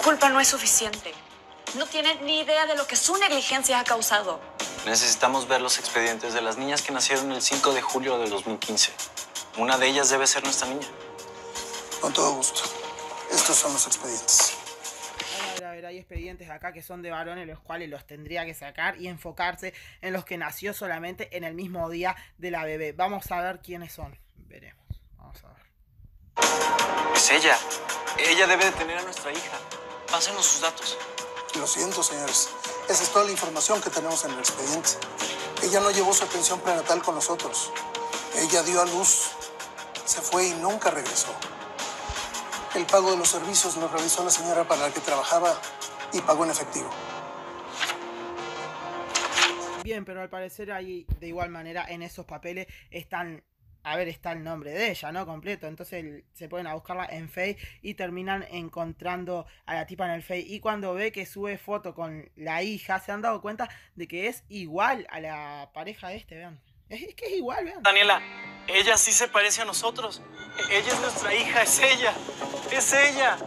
culpa no es suficiente. No tienen ni idea de lo que su negligencia ha causado. Necesitamos ver los expedientes de las niñas que nacieron el 5 de julio del 2015. Una de ellas debe ser nuestra niña. Con todo gusto. Estos son los expedientes. A ver, hay expedientes acá que son de varones, los cuales los tendría que sacar y enfocarse en los que nació solamente en el mismo día de la bebé. Vamos a ver quiénes son. Veremos. Vamos a ver. Es ella. Ella debe de tener a nuestra hija. Pásenos sus datos. Lo siento, señores. Esa es toda la información que tenemos en el expediente. Ella no llevó su atención prenatal con nosotros. Ella dio a luz, se fue y nunca regresó. El pago de los servicios lo realizó la señora para la que trabajaba y pagó en efectivo. Bien, pero al parecer ahí de igual manera en esos papeles están... A ver, está el nombre de ella, ¿no? Completo. Entonces se ponen a buscarla en Face y terminan encontrando a la tipa en el Face. Y cuando ve que sube foto con la hija, se han dado cuenta de que es igual a la pareja de este, vean. Es que es igual, vean. Daniela, ella sí se parece a nosotros. Ella es nuestra hija, es ella. Es ella.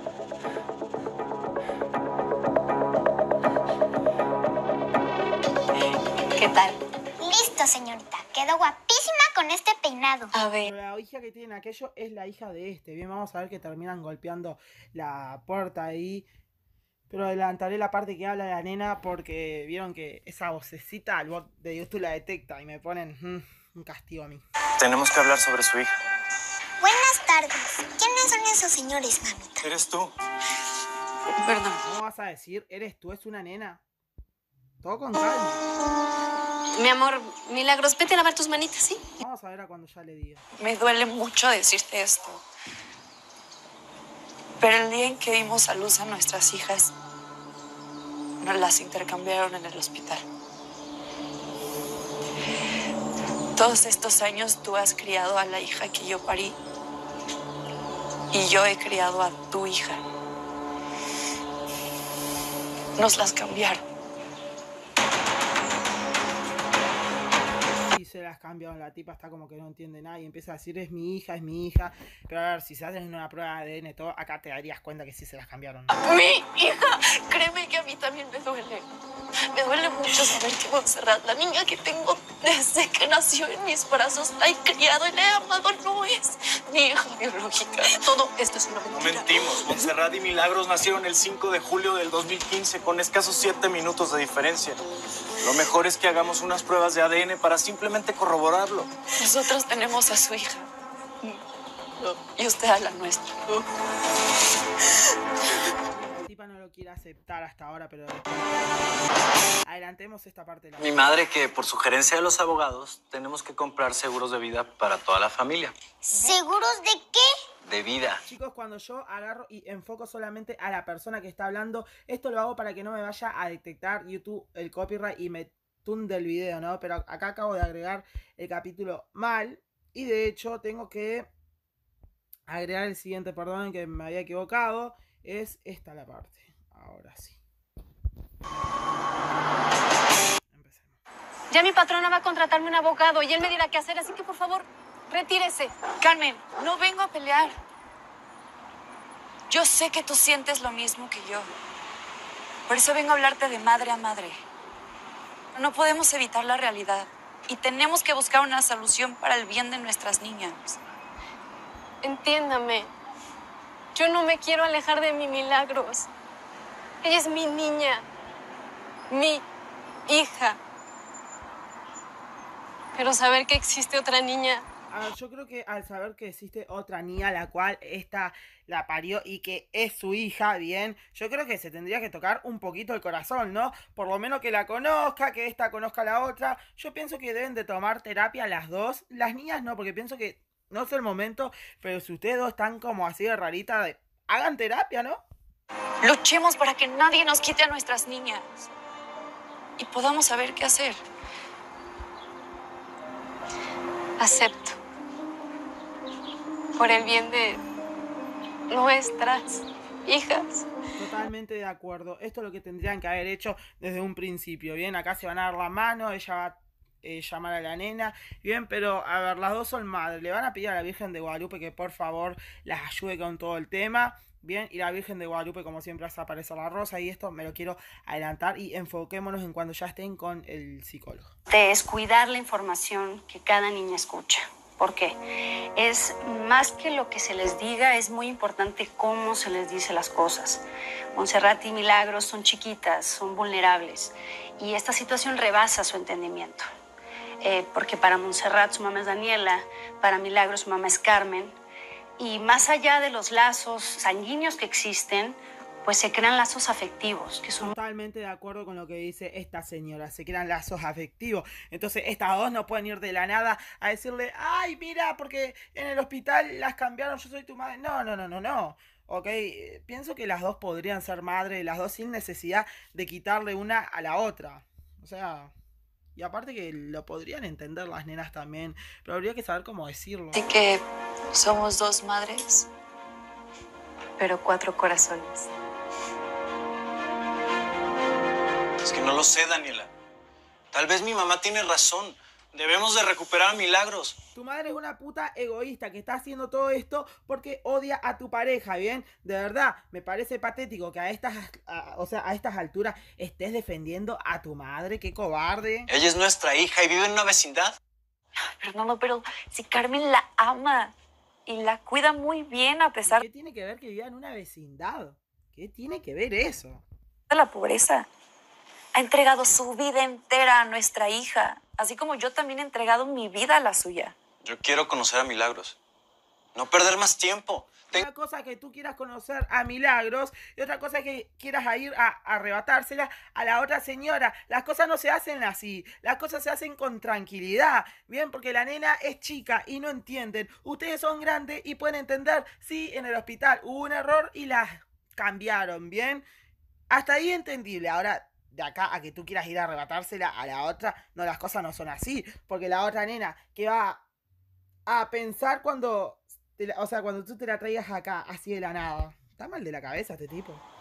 ¿Qué tal? Listo, señorita. Quedó guapísima con este peinado. A ver. Pero la hija que tienen aquello es la hija de este. Bien, vamos a ver que terminan golpeando la puerta ahí. Pero adelantaré la parte que habla la nena porque vieron que esa vocecita el bot de YouTube la detecta y me ponen un castigo a mí. Tenemos que hablar sobre su hija. Buenas tardes. ¿Quiénes son esos señores, mamita? ¿Eres tú? Perdón. ¿Cómo vas a decir? ¿Eres tú? ¿Es una nena? Todo con calma. Mi amor, Milagros, vete a lavar tus manitas, ¿sí? Vamos a ver a cuando ya le diga. Me duele mucho decirte esto. Pero el día en que dimos a luz a nuestras hijas, nos las intercambiaron en el hospital. Todos estos años tú has criado a la hija que yo parí. Y yo he criado a tu hija. Nos las cambiaron. Y se las cambiaron, la tipa está como que no entiende nada y empieza a decir es mi hija, es mi hija. Pero a ver, si se hacen una prueba de ADN todo, acá te darías cuenta que sí se las cambiaron. Mi hija, créeme que a mí también me duele. Me duele mucho saber que Montserrat, la niña que tengo desde que nació en mis brazos, la he criado y la he amado, no es mi hija biológica. Todo esto es una No mentira. mentimos. Montserrat y Milagros nacieron el 5 de julio del 2015 con escasos 7 minutos de diferencia. Lo mejor es que hagamos unas pruebas de ADN para simplemente corroborarlo. Nosotros tenemos a su hija. Y usted a la nuestra. La tipa no lo quiere aceptar hasta ahora, pero adelantemos esta parte de la... Mi madre que por sugerencia de los abogados tenemos que comprar seguros de vida para toda la familia. ¿Seguros de qué? De vida. Chicos, cuando yo agarro y enfoco solamente a la persona que está hablando, esto lo hago para que no me vaya a detectar YouTube el copyright y me tunde el video, ¿no? Pero acá acabo de agregar el capítulo mal y de hecho tengo que agregar el siguiente, perdón, que me había equivocado. Es esta la parte. Ahora sí. Empecemos. Ya mi patrona va a contratarme un abogado y él me dirá qué hacer, así que por favor, retírese. Carmen, no vengo a pelear. Yo sé que tú sientes lo mismo que yo. Por eso vengo a hablarte de madre a madre. No podemos evitar la realidad y tenemos que buscar una solución para el bien de nuestras niñas. Entiéndame. Yo no me quiero alejar de mi Milagros. Ella es mi niña, mi hija. Pero saber que existe otra niña... A ver, yo creo que al saber que existe otra niña la cual esta la parió y que es su hija, bien, yo creo que se tendría que tocar un poquito el corazón, ¿no? Por lo menos que la conozca, que esta conozca a la otra. Yo pienso que deben de tomar terapia las dos. Las niñas no, porque pienso que no es el momento, pero si ustedes dos están como así de rarita, hagan terapia, ¿no? Luchemos para que nadie nos quite a nuestras niñas y podamos saber qué hacer. Acepto. Por el bien de nuestras hijas. Totalmente de acuerdo. Esto es lo que tendrían que haber hecho desde un principio. Bien, acá se van a dar la mano, ella va a llamar a la nena. Bien, pero a ver, las dos son madres. Le van a pedir a la Virgen de Guadalupe que por favor las ayude con todo el tema. Bien, y la Virgen de Guadalupe, como siempre, hace aparecer la rosa. Y esto me lo quiero adelantar y enfoquémonos en cuando ya estén con el psicólogo. Es cuidar la información que cada niña escucha. ¿Por qué? Es más que lo que se les diga, es muy importante cómo se les dice las cosas. Montserrat y Milagros son chiquitas, son vulnerables, y esta situación rebasa su entendimiento. Porque para Montserrat su mamá es Daniela, para Milagros su mamá es Carmen, y más allá de los lazos sanguíneos que existen, pues se crean lazos afectivos, que son... Totalmente de acuerdo con lo que dice esta señora, se crean lazos afectivos. Entonces estas dos no pueden ir de la nada a decirle, ay, mira, porque en el hospital las cambiaron, yo soy tu madre. No, no, no, no, no. Ok, pienso que las dos podrían ser madres, las dos sin necesidad de quitarle una a la otra. O sea, y aparte que lo podrían entender las nenas también, pero habría que saber cómo decirlo. Así que somos dos madres. pero 4 corazones. Es que no lo sé, Daniela. Tal vez mi mamá tiene razón. Debemos de recuperar a Milagros. Tu madre es una puta egoísta que está haciendo todo esto porque odia a tu pareja, ¿bien? De verdad, me parece patético que a estas alturas estés defendiendo a tu madre. ¡Qué cobarde! Ella es nuestra hija y vive en una vecindad. Pero si Carmen la ama y la cuida muy bien a pesar ¿Qué tiene que ver que viva en una vecindad? ¿Qué tiene que ver eso? de la pobreza. Ha entregado su vida entera a nuestra hija, así como yo también he entregado mi vida a la suya. Yo quiero conocer a Milagros. No perder más tiempo. Una cosa es que tú quieras conocer a Milagros y otra cosa es que quieras ir a arrebatársela a la otra señora. Las cosas no se hacen así, las cosas se hacen con tranquilidad, ¿bien? Porque la nena es chica y no entienden. Ustedes son grandes y pueden entender, sí, en el hospital hubo un error y las cambiaron, ¿bien? Hasta ahí entendible. Ahora, de acá a que tú quieras ir a arrebatársela a la otra, no, las cosas no son así. Porque la otra nena que va a pensar cuando tú te la traigas acá, así de la nada. Está mal de la cabeza este tipo.